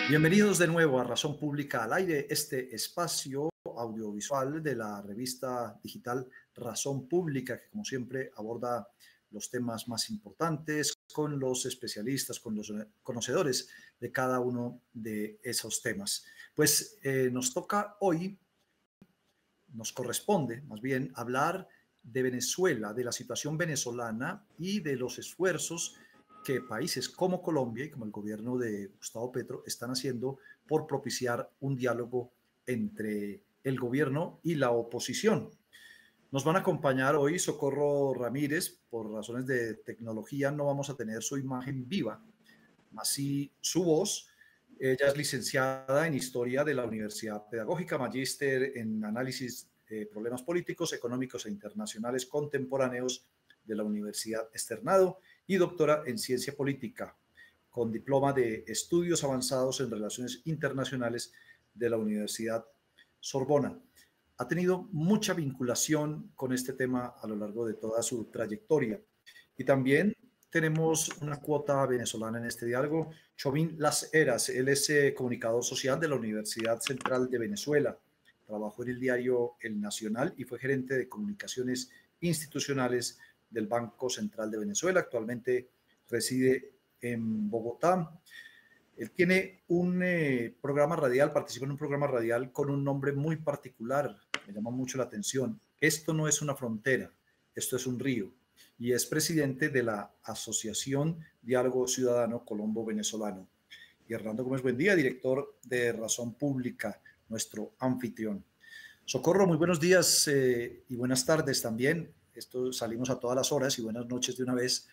Bienvenidos de nuevo a Razón Pública al Aire, este espacio audiovisual de la revista digital Razón Pública, que como siempre aborda los temas más importantes con los especialistas, con los conocedores de cada uno de esos temas. Pues nos toca hoy, nos corresponde más bien hablar de Venezuela, de la situación venezolana y de los esfuerzos que países como Colombia y como el gobierno de Gustavo Petro están haciendo por propiciar un diálogo entre el gobierno y la oposición. Nos van a acompañar hoy Socorro Ramírez. Por razones de tecnología no vamos a tener su imagen viva, más sí su voz. Ella es licenciada en Historia de la Universidad Pedagógica, magíster en Análisis de Problemas Políticos, Económicos e Internacionales Contemporáneos de la Universidad Externado y doctora en Ciencia Política, con diploma de Estudios Avanzados en Relaciones Internacionales de la Universidad Sorbona. Ha tenido mucha vinculación con este tema a lo largo de toda su trayectoria. Y también tenemos una cuota venezolana en este diálogo, Chomín Las Heras. Él es comunicador social de la Universidad Central de Venezuela. Trabajó en el diario El Nacional y fue gerente de comunicaciones institucionales del Banco Central de Venezuela. Actualmente reside en Bogotá. Él tiene un programa radial, participa en un programa radial con un nombre muy particular, me llama mucho la atención. Esto no es una frontera, esto es un río. Y es presidente de la Asociación Diálogo Ciudadano Colombo-Venezolano. Y Hernando Gómez Buendía, director de Razón Pública, nuestro anfitrión. Socorro, muy buenos días y buenas tardes también. Esto salimos a todas las horas y buenas noches de una vez.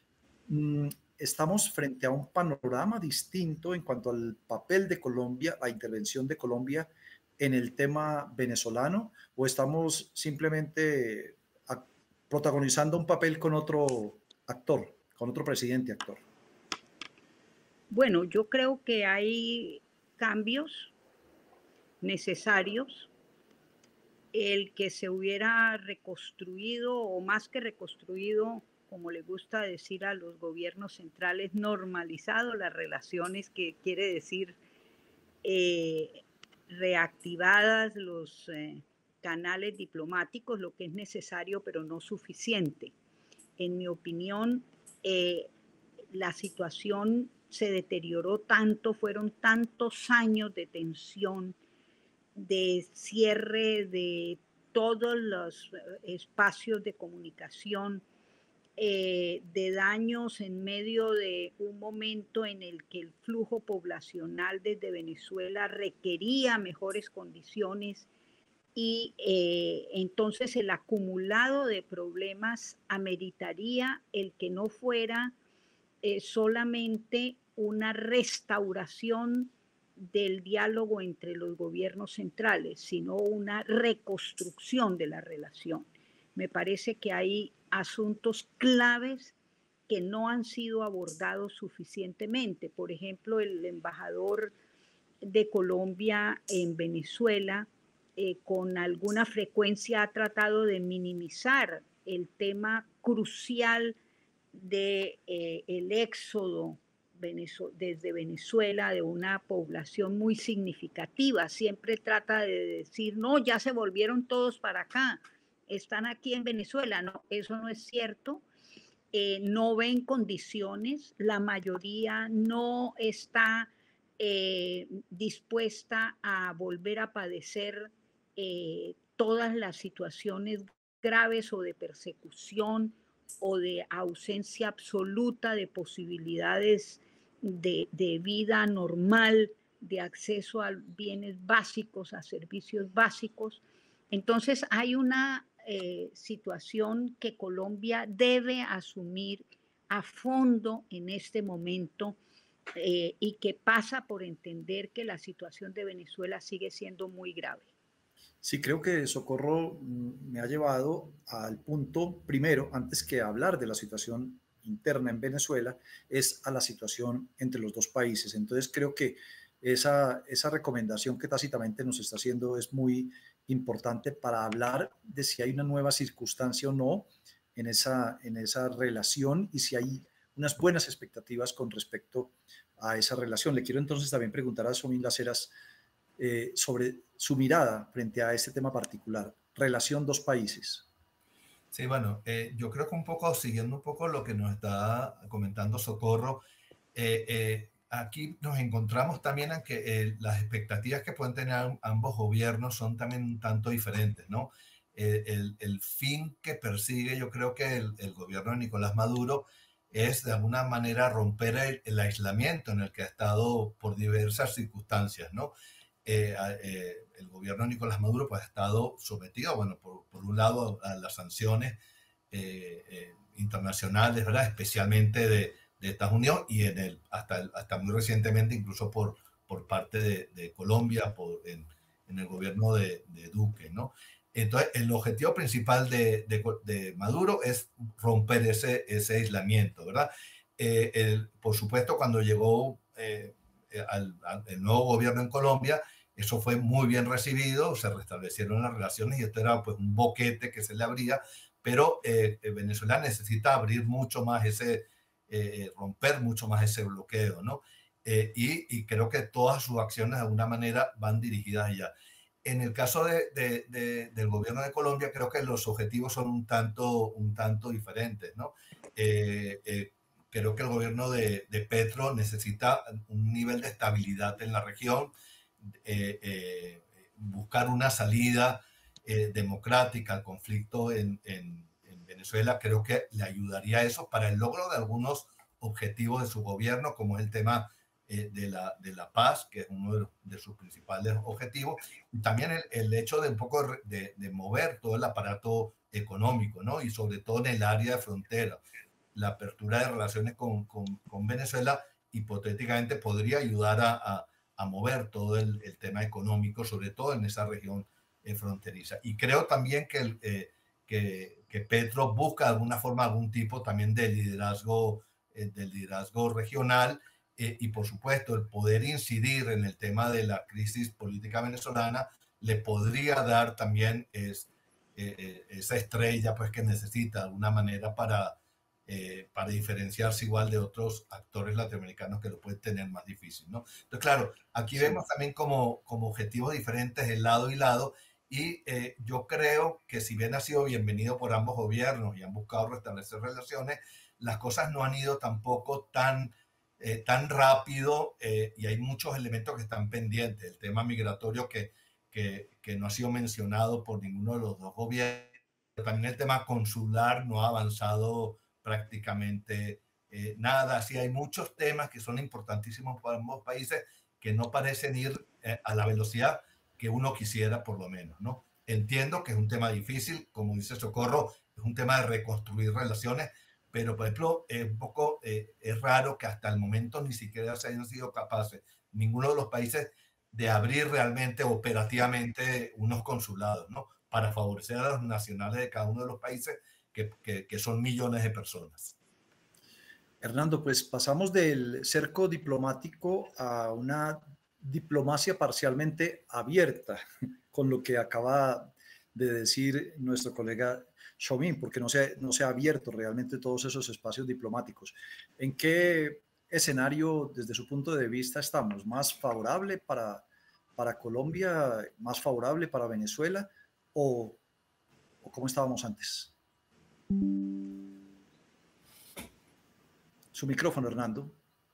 Estamos frente a un panorama distinto en cuanto al papel de Colombia, la intervención de Colombia en el tema venezolano, o estamos simplemente protagonizando un papel con otro actor, con otro presidente actor. Bueno, yo creo que hay cambios necesarios. El que se hubiera reconstruido, o más que reconstruido, como le gusta decir a los gobiernos centrales, normalizado las relaciones, que quiere decir reactivadas los canales diplomáticos, lo que es necesario pero no suficiente. En mi opinión, la situación se deterioró tanto, fueron tantos años de tensión, de cierre de todos los espacios de comunicación, de daños en medio de un momento en el que el flujo poblacional desde Venezuela requería mejores condiciones y entonces el acumulado de problemas ameritaría el que no fuera solamente una restauración del diálogo entre los gobiernos centrales, sino una reconstrucción de la relación. Me parece que hay asuntos claves que no han sido abordados suficientemente. Por ejemplo, el embajador de Colombia en Venezuela con alguna frecuencia ha tratado de minimizar el tema crucial de el éxodo desde Venezuela de una población muy significativa. Siempre trata de decir, no, ya se volvieron todos para acá, están aquí en Venezuela. No, eso no es cierto. No ven condiciones, la mayoría no está dispuesta a volver a padecer todas las situaciones graves o de persecución o de ausencia absoluta de posibilidades de vida normal, de acceso a bienes básicos, a servicios básicos. Entonces hay una situación que Colombia debe asumir a fondo en este momento y que pasa por entender que la situación de Venezuela sigue siendo muy grave. Sí, creo que Socorro me ha llevado al punto primero, antes que hablar de la situación interna en Venezuela, es a la situación entre los dos países. Entonces creo que esa recomendación que tácitamente nos está haciendo es muy importante para hablar de si hay una nueva circunstancia o no en esa relación y si hay unas buenas expectativas con respecto a esa relación. Le quiero entonces también preguntar a Somin Las Heras sobre su mirada frente a este tema particular, relación dos países. Sí, bueno, yo creo que un poco, siguiendo un poco lo que nos está comentando Socorro, aquí nos encontramos también en que las expectativas que pueden tener ambos gobiernos son también un tanto diferentes, ¿no? El fin que persigue, yo creo que el gobierno de Nicolás Maduro es de alguna manera romper el aislamiento en el que ha estado por diversas circunstancias, ¿no? El gobierno de Nicolás Maduro pues, ha estado sometido, bueno, por un lado a las sanciones internacionales, ¿verdad? Especialmente de Estados Unidos y hasta muy recientemente incluso por parte de Colombia, en el gobierno de Duque, ¿no? Entonces, el objetivo principal de Maduro es romper ese aislamiento, ¿verdad? Por supuesto, cuando llegó el nuevo gobierno en Colombia, eso fue muy bien recibido, se restablecieron las relaciones y esto era pues un boquete que se le abría, pero Venezuela necesita abrir mucho más romper mucho más ese bloqueo, ¿no? Y creo que todas sus acciones de alguna manera van dirigidas allá. En el caso del gobierno de Colombia, creo que los objetivos son un tanto diferentes, ¿no? Creo que el gobierno de Petro necesita un nivel de estabilidad en la región, buscar una salida democrática al conflicto en Venezuela. Creo que le ayudaría a eso para el logro de algunos objetivos de su gobierno, como es el tema de la paz, que es uno de sus principales objetivos, y también el hecho de un poco de mover todo el aparato económico, ¿no? Y sobre todo en el área de frontera. La apertura de relaciones con Venezuela hipotéticamente podría ayudar a mover todo el tema económico, sobre todo en esa región fronteriza. Y creo también que Petro busca de alguna forma algún tipo también de liderazgo regional y por supuesto el poder incidir en el tema de la crisis política venezolana le podría dar también esa estrella pues, que necesita de alguna manera para diferenciarse igual de otros actores latinoamericanos que lo pueden tener más difícil, ¿no? Entonces, claro, aquí vemos también como objetivos diferentes el lado y lado, y yo creo que si bien ha sido bienvenido por ambos gobiernos y han buscado restablecer relaciones, las cosas no han ido tampoco tan rápido y hay muchos elementos que están pendientes. El tema migratorio que no ha sido mencionado por ninguno de los dos gobiernos. También el tema consular no ha avanzado prácticamente nada. Así hay muchos temas que son importantísimos para ambos países que no parecen ir a la velocidad que uno quisiera, por lo menos, ¿no? Entiendo que es un tema difícil, como dice Socorro, es un tema de reconstruir relaciones, pero, por ejemplo, es raro que hasta el momento ni siquiera se hayan sido capaces, ninguno de los países, de abrir realmente operativamente unos consulados, ¿no? Para favorecer a los nacionales de cada uno de los países, que son millones de personas. Hernando, pues pasamos del cerco diplomático a una diplomacia parcialmente abierta, con lo que acaba de decir nuestro colega Somin, porque no se ha abierto realmente todos esos espacios diplomáticos. ¿En qué escenario, desde su punto de vista, estamos? ¿Más favorable para Colombia, más favorable para Venezuela o cómo estábamos antes? Su micrófono, Hernando.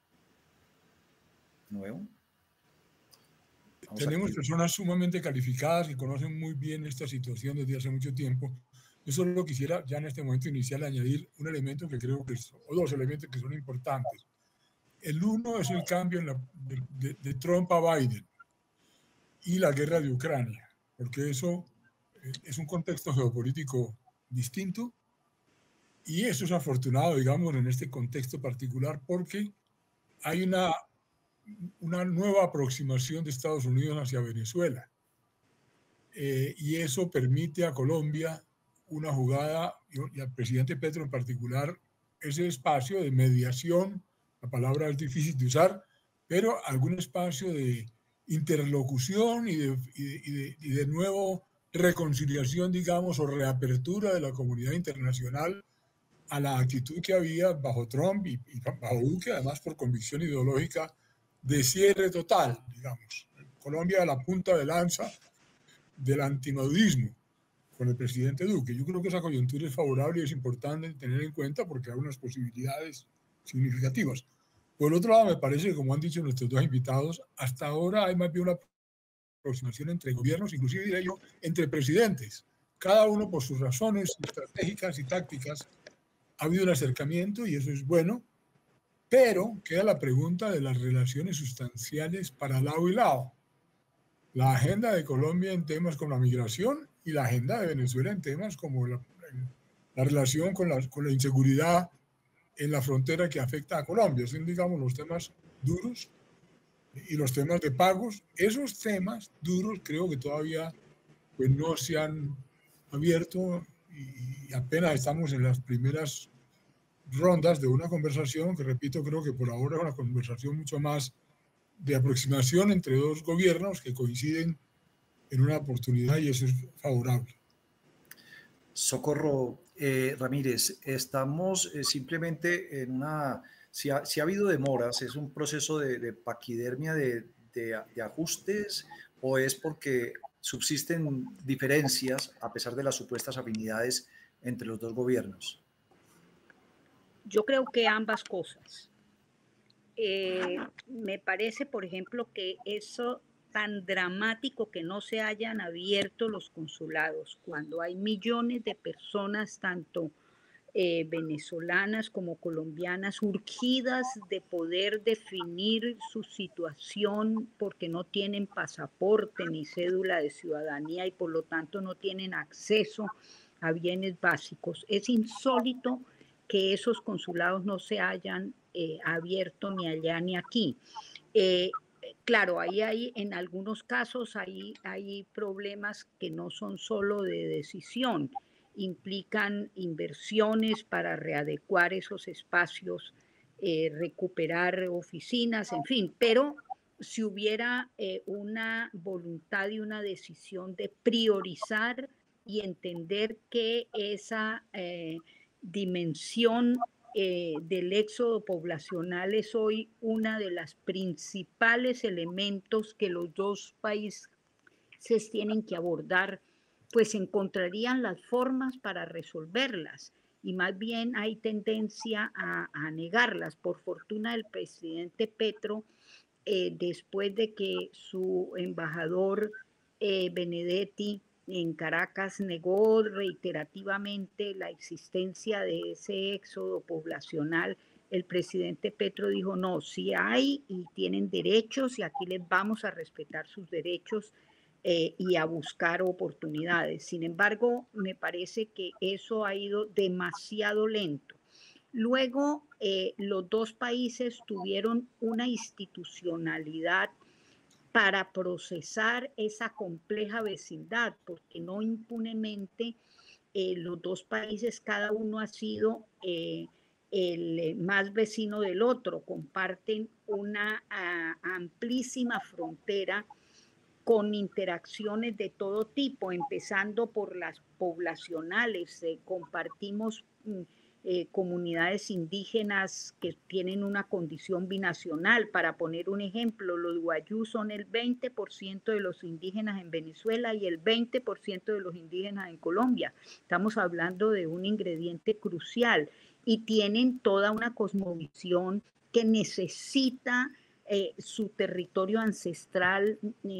Nuevo. Tenemos personas sumamente calificadas que conocen muy bien esta situación desde hace mucho tiempo. Yo solo quisiera ya en este momento inicial añadir un elemento que creo que o dos elementos que son importantes. El uno es el cambio de Trump a Biden y la guerra de Ucrania, porque eso es un contexto geopolítico distinto y eso es afortunado, digamos, en este contexto particular porque hay una nueva aproximación de Estados Unidos hacia Venezuela. Y eso permite a Colombia una jugada, y al presidente Petro en particular, ese espacio de mediación, la palabra es difícil de usar, pero algún espacio de interlocución y de nuevo reconciliación, digamos, o reapertura de la comunidad internacional a la actitud que había bajo Trump y bajo Duque, además por convicción ideológica de cierre total, digamos. Colombia a la punta de lanza del antimadurismo con el presidente Duque. Yo creo que esa coyuntura es favorable y es importante tener en cuenta porque hay unas posibilidades significativas. Por otro lado, me parece que, como han dicho nuestros dos invitados, hasta ahora hay más bien una aproximación entre gobiernos, inclusive diría yo, entre presidentes. Cada uno por sus razones estratégicas y tácticas ha habido un acercamiento y eso es bueno, pero queda la pregunta de las relaciones sustanciales para lado y lado. La agenda de Colombia en temas como la migración y la agenda de Venezuela en temas como la relación con la inseguridad en la frontera que afecta a Colombia. Son, digamos, los temas duros y los temas de pagos. Esos temas duros creo que todavía pues, no se han abierto y apenas estamos en las primeras rondas de una conversación que, repito, creo que por ahora es una conversación mucho más de aproximación entre dos gobiernos que coinciden en una oportunidad y eso es favorable. Socorro Ramírez, estamos simplemente en una, si ha habido demoras, ¿es un proceso de paquidermia de ajustes o es porque subsisten diferencias a pesar de las supuestas afinidades entre los dos gobiernos? Yo creo que ambas cosas. Me parece, por ejemplo, que eso tan dramático que no se hayan abierto los consulados cuando hay millones de personas, tanto venezolanas como colombianas, urgidas de poder definir su situación porque no tienen pasaporte ni cédula de ciudadanía y por lo tanto no tienen acceso a bienes básicos. Es insólito que esos consulados no se hayan abierto ni allá ni aquí. Claro, ahí hay, en algunos casos hay problemas que no son solo de decisión, implican inversiones para readecuar esos espacios, recuperar oficinas, en fin, pero si hubiera una voluntad y una decisión de priorizar y entender que esa dimensión del éxodo poblacional es hoy una de las principales elementos que los dos países tienen que abordar, pues encontrarían las formas para resolverlas y más bien hay tendencia a negarlas. Por fortuna el presidente Petro, después de que su embajador Benedetti en Caracas negó reiterativamente la existencia de ese éxodo poblacional, el presidente Petro dijo, no, sí hay y tienen derechos y aquí les vamos a respetar sus derechos y a buscar oportunidades. Sin embargo, me parece que eso ha ido demasiado lento. Luego, los dos países tuvieron una institucionalidad para procesar esa compleja vecindad, porque no impunemente los dos países, cada uno ha sido el más vecino del otro, comparten una amplísima frontera con interacciones de todo tipo, empezando por las poblacionales, compartimos comunidades indígenas que tienen una condición binacional. Para poner un ejemplo, los guayú son el 20% de los indígenas en Venezuela y el 20% de los indígenas en Colombia. Estamos hablando de un ingrediente crucial y tienen toda una cosmovisión que necesita su territorio ancestral,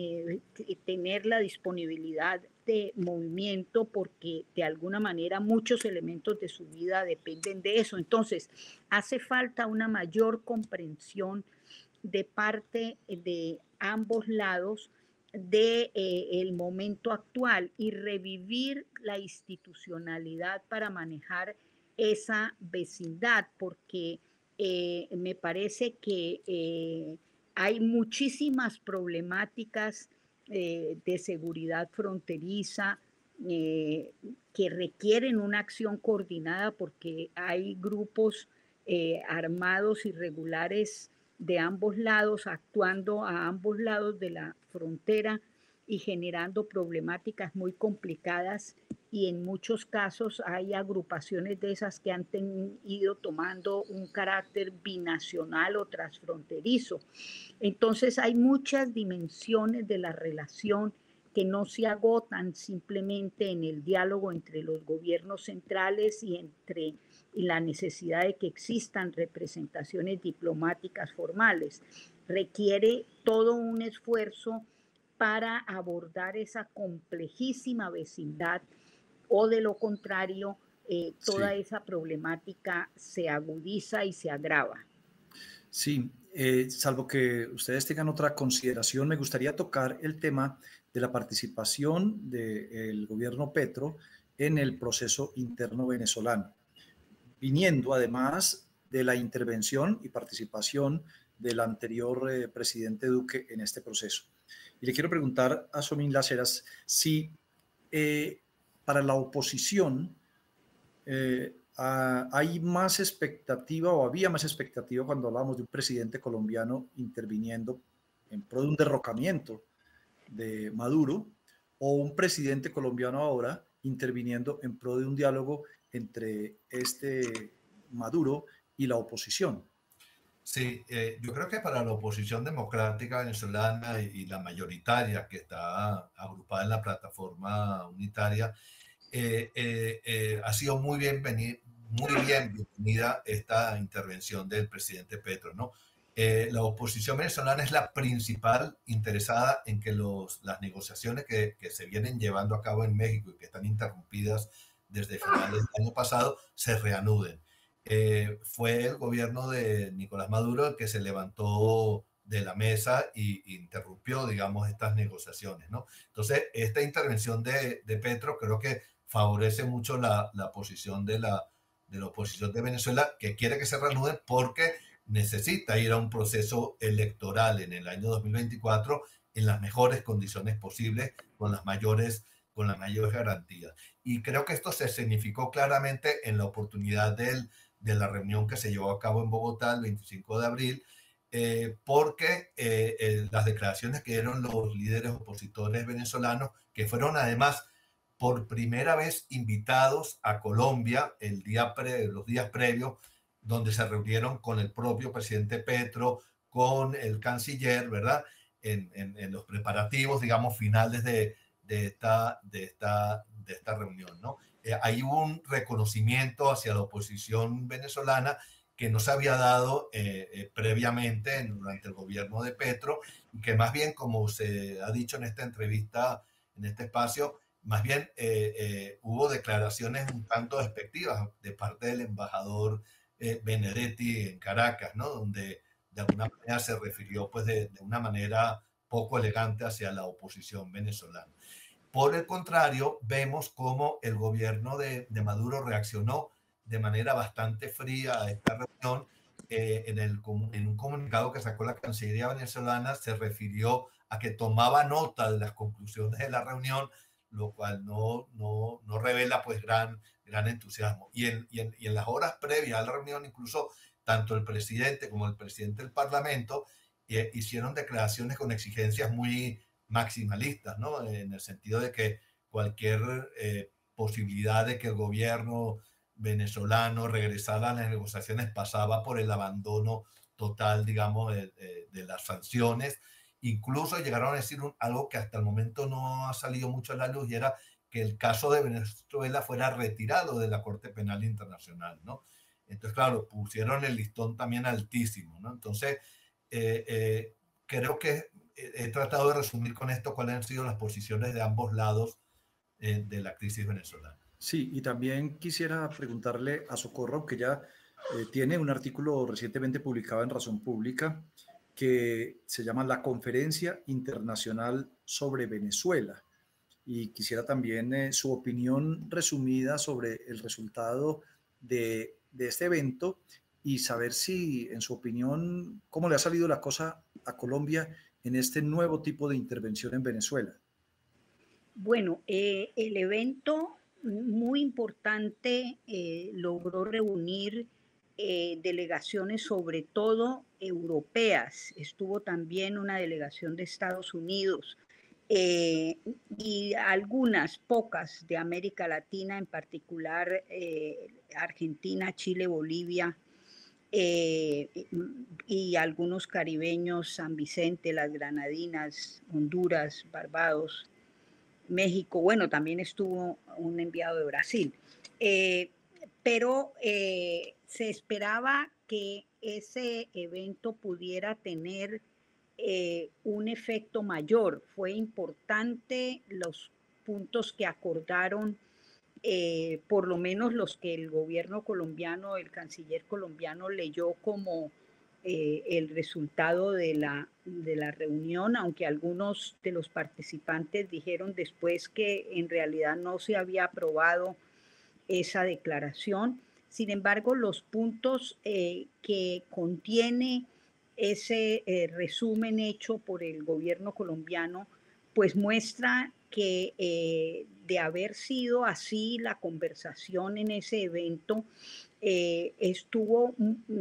tener la disponibilidad de movimiento porque de alguna manera muchos elementos de su vida dependen de eso. Entonces, hace falta una mayor comprensión de parte de ambos lados de el momento actual y revivir la institucionalidad para manejar esa vecindad, porque me parece que hay muchísimas problemáticas de seguridad fronteriza que requieren una acción coordinada porque hay grupos armados irregulares de ambos lados, actuando a ambos lados de la frontera y generando problemáticas muy complicadas, y en muchos casos hay agrupaciones de esas que han ido tomando un carácter binacional o transfronterizo. Entonces hay muchas dimensiones de la relación que no se agotan simplemente en el diálogo entre los gobiernos centrales y la necesidad de que existan representaciones diplomáticas formales. Requiere todo un esfuerzo para abordar esa complejísima vecindad, o de lo contrario, toda esa problemática se agudiza y se agrava. Sí, salvo que ustedes tengan otra consideración, me gustaría tocar el tema de la participación del gobierno Petro en el proceso interno venezolano, viniendo además de la intervención y participación del anterior presidente Duque en este proceso. Y le quiero preguntar a Somín Las Heras si para la oposición hay más expectativa, o había más expectativa cuando hablábamos de un presidente colombiano interviniendo en pro de un derrocamiento de Maduro, o un presidente colombiano ahora interviniendo en pro de un diálogo entre Maduro y la oposición. Sí, yo creo que para la oposición democrática venezolana y la mayoritaria que está agrupada en la plataforma unitaria, ha sido muy bien bienvenida esta intervención del presidente Petro, ¿no? La oposición venezolana es la principal interesada en que las negociaciones que se vienen llevando a cabo en México y que están interrumpidas desde finales del año pasado se reanuden. Fue el gobierno de Nicolás Maduro el que se levantó de la mesa e interrumpió, digamos, estas negociaciones, ¿no? Entonces, esta intervención de Petro creo que favorece mucho la posición de la oposición de Venezuela, que quiere que se reanuden porque necesita ir a un proceso electoral en el año 2024 en las mejores condiciones posibles, con las mayores garantías. Y creo que esto se significó claramente en la oportunidad de la reunión que se llevó a cabo en Bogotá el 25 de abril, porque las declaraciones que dieron los líderes opositores venezolanos, que fueron además por primera vez invitados a Colombia los días previos, donde se reunieron con el propio presidente Petro, con el canciller, ¿verdad? En los preparativos, digamos, finales de esta reunión, ¿no? Hay un reconocimiento hacia la oposición venezolana que no se había dado previamente durante el gobierno de Petro, y que más bien, como se ha dicho en esta entrevista, en este espacio, más bien hubo declaraciones un tanto despectivas de parte del embajador Benedetti en Caracas, ¿no? Donde de alguna manera se refirió pues de una manera poco elegante hacia la oposición venezolana. Por el contrario, vemos cómo el gobierno de Maduro reaccionó de manera bastante fría a esta reunión. En un comunicado que sacó la Cancillería venezolana se refirió a que tomaba nota de las conclusiones de la reunión, lo cual no revela pues gran entusiasmo. Y en las horas previas a la reunión, incluso tanto el presidente como el presidente del Parlamento hicieron declaraciones con exigencias muy maximalistas, ¿no? En el sentido de que cualquier posibilidad de que el gobierno venezolano regresara a las negociaciones pasaba por el abandono total, digamos, de las sanciones. Incluso llegaron a decir algo que hasta el momento no ha salido mucho a la luz, y era que el caso de Venezuela fuera retirado de la Corte Penal Internacional, ¿no? Entonces, claro, pusieron el listón también altísimo, ¿no? Entonces, creo que he tratado de resumir con esto cuáles han sido las posiciones de ambos lados de la crisis venezolana. Sí, y también quisiera preguntarle a Socorro, que ya tiene un artículo recientemente publicado en Razón Pública que se llama La Conferencia Internacional sobre Venezuela. Y quisiera también su opinión resumida sobre el resultado de este evento, y saber si, en su opinión, cómo le ha salido la cosa a Colombia en este nuevo tipo de intervención en Venezuela. Bueno, el evento muy importante logró reunir delegaciones, sobre todo europeas. Estuvo también una delegación de Estados Unidos. y algunas pocas de América Latina, en particular Argentina, Chile, Bolivia, y algunos caribeños, San Vicente, las Granadinas, Honduras, Barbados, México. Bueno, también estuvo un enviado de Brasil. Pero se esperaba que ese evento pudiera tener un efecto mayor. Fue importante los puntos que acordaron, por lo menos los que el gobierno colombiano, el canciller colombiano leyó como el resultado de la reunión, aunque algunos de los participantes dijeron después que en realidad no se había aprobado esa declaración. Sin embargo, los puntos que contiene ese resumen hecho por el gobierno colombiano, pues muestra que de haber sido así la conversación en ese evento, estuvo,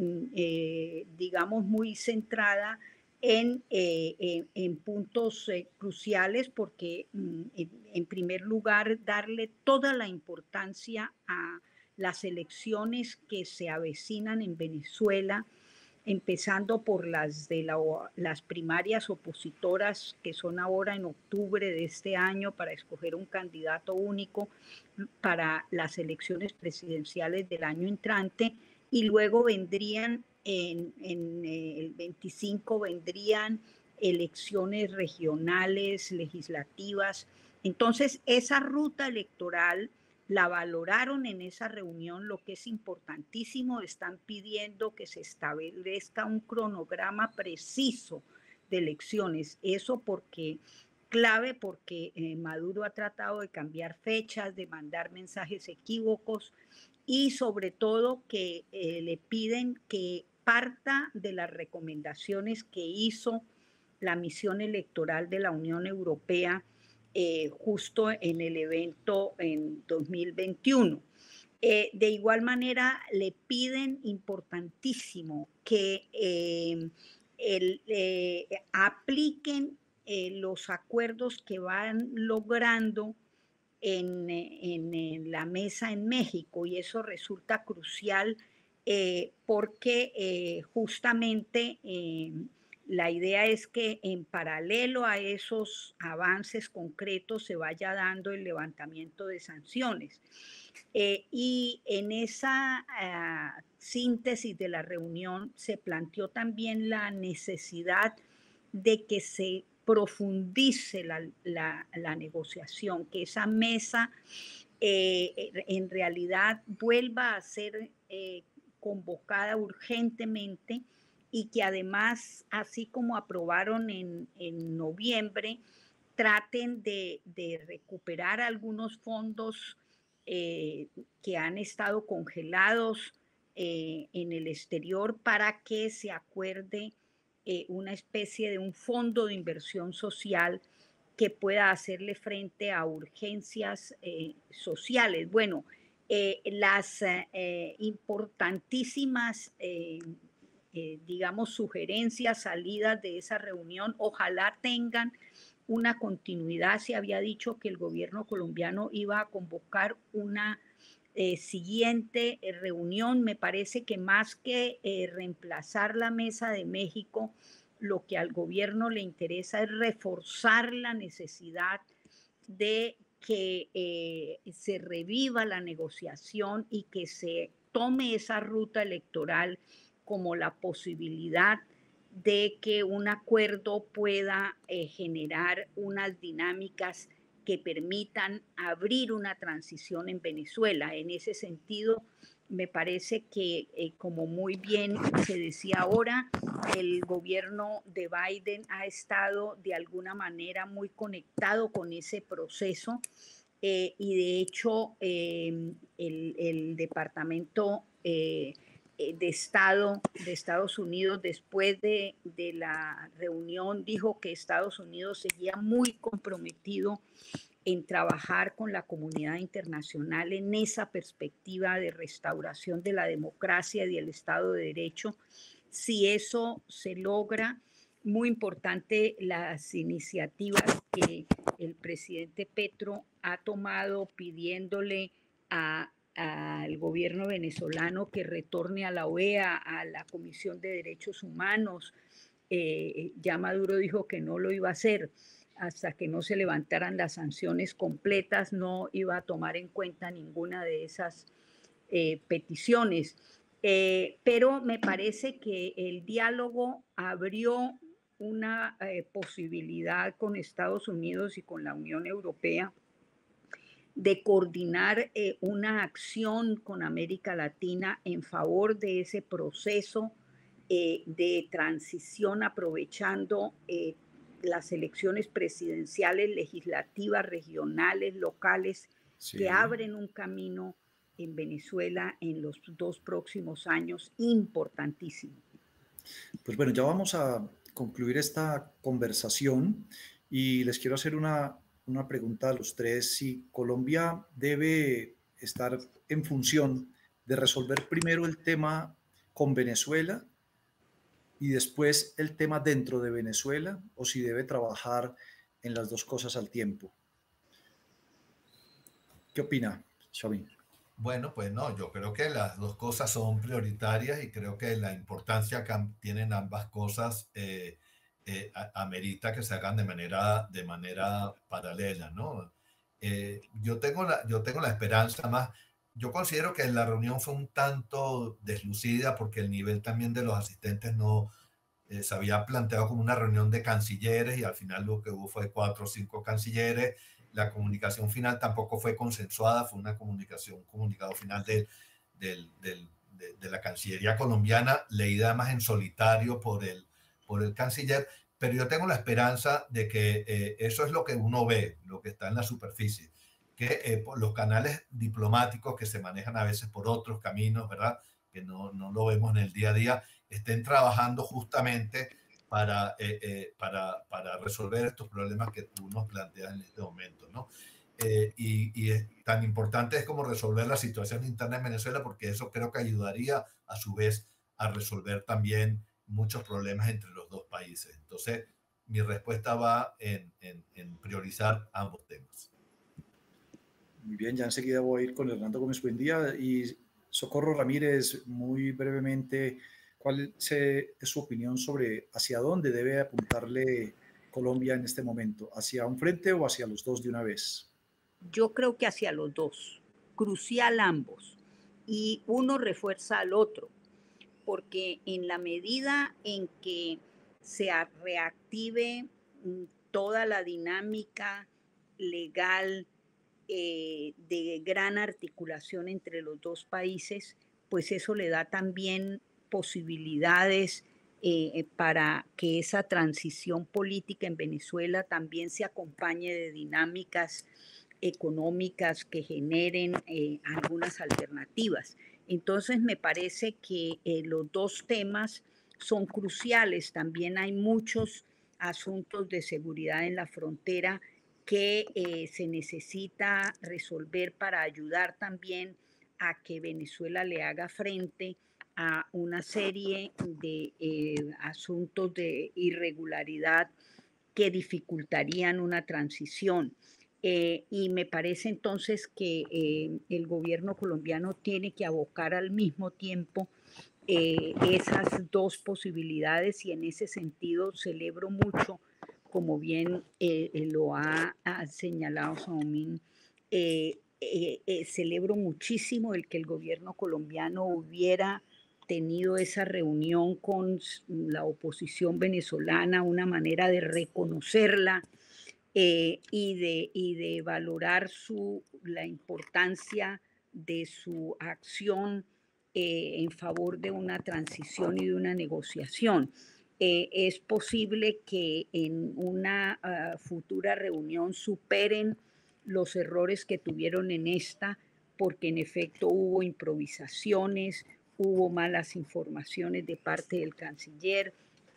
digamos, muy centrada en puntos cruciales, porque en primer lugar darle toda la importancia a las elecciones que se avecinan en Venezuela, empezando por las primarias opositoras, que son ahora en octubre de este año, para escoger un candidato único para las elecciones presidenciales del año entrante, y luego vendrían en el 25 vendrían elecciones regionales, legislativas. Entonces, esa ruta electoral la valoraron en esa reunión, lo que es importantísimo. Están pidiendo que se establezca un cronograma preciso de elecciones. Eso clave porque Maduro ha tratado de cambiar fechas, de mandar mensajes equívocos, y sobre todo que le piden que parta de las recomendaciones que hizo la misión electoral de la Unión Europea justo en el evento en 2021. De igual manera, le piden, importantísimo, que apliquen los acuerdos que van logrando en la mesa en México, y eso resulta crucial porque justamente la idea es que en paralelo a esos avances concretos se vaya dando el levantamiento de sanciones. Y en esa síntesis de la reunión se planteó también la necesidad de que se profundice la negociación, que esa mesa en realidad vuelva a ser convocada urgentemente, y que además, así como aprobaron en noviembre, traten de recuperar algunos fondos que han estado congelados en el exterior, para que se acuerde una especie de un fondo de inversión social que pueda hacerle frente a urgencias sociales. Bueno, las importantísimas digamos, sugerencias, salidas de esa reunión, ojalá tengan una continuidad. Se había dicho que el gobierno colombiano iba a convocar una siguiente reunión. Me parece que más que reemplazar la mesa de México, lo que al gobierno le interesa es reforzar la necesidad de que se reviva la negociación y que se tome esa ruta electoral como la posibilidad de que un acuerdo pueda generar unas dinámicas que permitan abrir una transición en Venezuela. En ese sentido, me parece que, como muy bien se decía ahora, el gobierno de Biden ha estado de alguna manera muy conectado con ese proceso, y de hecho el Departamento de Estado de Estados Unidos, después de la reunión, dijo que Estados Unidos seguía muy comprometido en trabajar con la comunidad internacional en esa perspectiva de restauración de la democracia y del Estado de Derecho. Si eso se logra, muy importante las iniciativas que el presidente Petro ha tomado pidiéndole al gobierno venezolano que retorne a la OEA, a la Comisión de Derechos Humanos. Ya Maduro dijo que no lo iba a hacer hasta que no se levantaran las sanciones completas, no iba a tomar en cuenta ninguna de esas peticiones. Pero me parece que el diálogo abrió una posibilidad con Estados Unidos y con la Unión Europea de coordinar una acción con América Latina en favor de ese proceso de transición, aprovechando las elecciones presidenciales, legislativas, regionales, locales, sí, que abren un camino en Venezuela en los 2 próximos años importantísimo. Pues bueno, ya vamos a concluir esta conversación y les quiero hacer una pregunta a los tres. Si Colombia debe estar en función de resolver primero el tema con Venezuela y después el tema dentro de Venezuela, o si debe trabajar en las dos cosas al tiempo. ¿Qué opina, Xavi? Bueno, pues no, yo creo que las dos cosas son prioritarias y creo que la importancia que tienen ambas cosas amerita que se hagan de manera paralela, ¿no? Yo tengo la esperanza más. Yo considero que la reunión fue un tanto deslucida porque el nivel también de los asistentes no se había planteado como una reunión de cancilleres y al final lo que hubo fue 4 o 5 cancilleres. La comunicación final tampoco fue consensuada, fue un comunicado final de la Cancillería colombiana, leída más en solitario por el canciller, pero yo tengo la esperanza de que eso es lo que uno ve, lo que está en la superficie, que los canales diplomáticos que se manejan a veces por otros caminos, ¿verdad?, que no lo vemos en el día a día, estén trabajando justamente para resolver estos problemas que tú nos planteas en este momento, ¿no? Y tan importante es como resolver la situación interna en Venezuela, porque eso creo que ayudaría a su vez a resolver también muchos problemas entre los dos países. Entonces, mi respuesta va en priorizar ambos temas. Muy bien, ya enseguida voy a ir con Hernando Gómez Buendía y Socorro Ramírez, muy brevemente, ¿cuál es su opinión sobre hacia dónde debe apuntarle Colombia en este momento? ¿Hacia un frente o hacia los dos de una vez? Yo creo que hacia los dos, crucial ambos, y uno refuerza al otro, porque en la medida en que se reactive toda la dinámica legal de gran articulación entre los dos países, pues eso le da también posibilidades para que esa transición política en Venezuela también se acompañe de dinámicas económicas que generen algunas alternativas. Entonces me parece que los dos temas son cruciales. También hay muchos asuntos de seguridad en la frontera que se necesita resolver para ayudar también a que Venezuela le haga frente a una serie de asuntos de irregularidad que dificultarían una transición. Y me parece entonces que el gobierno colombiano tiene que abocar al mismo tiempo esas dos posibilidades, y en ese sentido celebro mucho, como bien lo ha señalado Saumín, celebro muchísimo el que el gobierno colombiano hubiera tenido esa reunión con la oposición venezolana, una manera de reconocerla y de valorar la importancia de su acción en favor de una transición y de una negociación. Es posible que en una futura reunión superen los errores que tuvieron en esta, porque en efecto hubo improvisaciones, hubo malas informaciones de parte del canciller,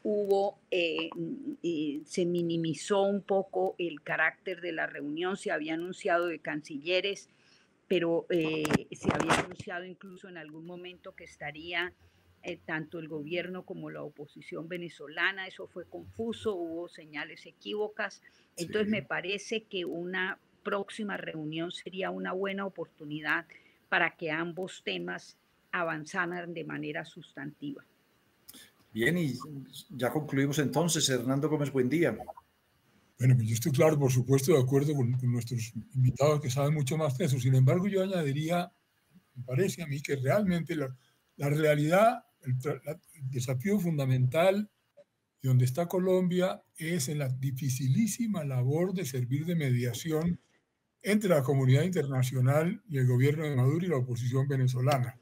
se minimizó un poco el carácter de la reunión, se había anunciado de cancilleres, pero se había anunciado incluso en algún momento que estaría tanto el gobierno como la oposición venezolana. Eso fue confuso, hubo señales equívocas. Entonces me parece que una próxima reunión sería una buena oportunidad para que ambos temas avanzaran de manera sustantiva. Bien, y ya concluimos entonces. Hernando Gómez, buen día. Bueno, pues yo estoy claro, por supuesto, de acuerdo con nuestros invitados que saben mucho más de eso. Sin embargo, yo añadiría, me parece a mí que realmente la realidad, el desafío fundamental de donde está Colombia es en la dificilísima labor de servir de mediación entre la comunidad internacional y el gobierno de Maduro y la oposición venezolana.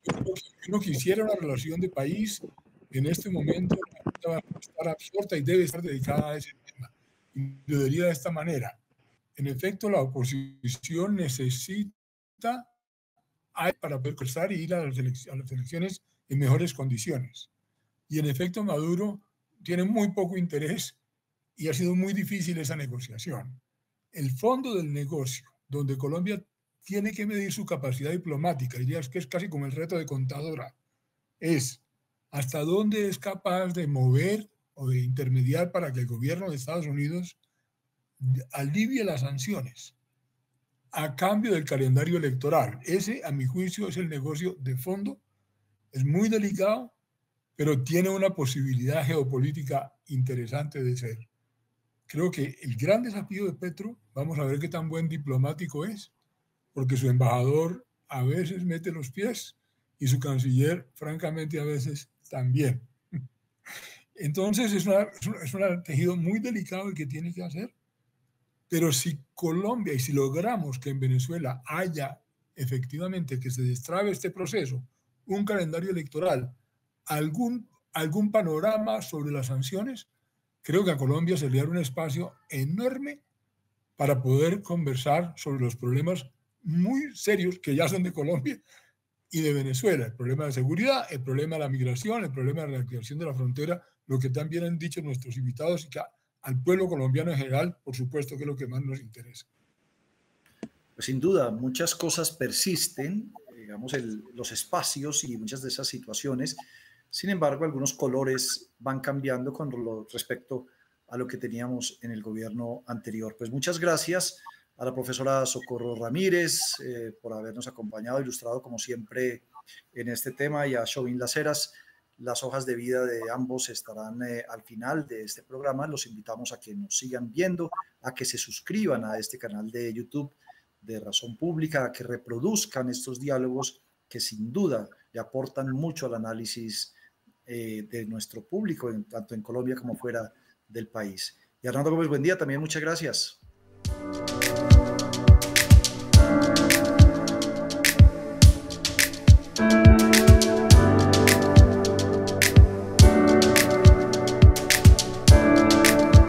Uno quisiera una relación de país en este momento estar absorta y debe estar dedicada a ese tema. Y lo diría de esta manera. En efecto, la oposición necesita para poder cruzar y ir a las elecciones en mejores condiciones. Y en efecto, Maduro tiene muy poco interés y ha sido muy difícil esa negociación. El fondo del negocio, donde Colombia tiene que medir su capacidad diplomática, diría que es casi como el reto de Contadora, es hasta dónde es capaz de mover o de intermediar para que el gobierno de Estados Unidos alivie las sanciones a cambio del calendario electoral. Ese, a mi juicio, es el negocio de fondo. Es muy delicado, pero tiene una posibilidad geopolítica interesante de ser. Creo que el gran desafío de Petro, vamos a ver qué tan buen diplomático es, porque su embajador a veces mete los pies y su canciller, francamente, a veces también. Entonces, es un tejido muy delicado el que tiene que hacer. Pero si Colombia, y si logramos que en Venezuela haya efectivamente que se destrabe este proceso, un calendario electoral, algún panorama sobre las sanciones, creo que a Colombia se le da un espacio enorme para poder conversar sobre los problemas muy serios que ya son de Colombia y de Venezuela. El problema de seguridad, el problema de la migración, el problema de la reactivación de la frontera, lo que también han dicho nuestros invitados y que al pueblo colombiano en general, por supuesto, que es lo que más nos interesa. Pues sin duda, muchas cosas persisten, digamos, los espacios y muchas de esas situaciones. Sin embargo, algunos colores van cambiando con respecto a lo que teníamos en el gobierno anterior. Pues muchas gracias a la profesora Socorro Ramírez por habernos acompañado, ilustrado como siempre en este tema, y a Chauvin Las Heras. Las hojas de vida de ambos estarán al final de este programa. Los invitamos a que nos sigan viendo, a que se suscriban a este canal de YouTube de Razón Pública, a que reproduzcan estos diálogos que sin duda le aportan mucho al análisis de nuestro público, tanto en Colombia como fuera del país. Y Hernando Gómez, buen día también, muchas gracias.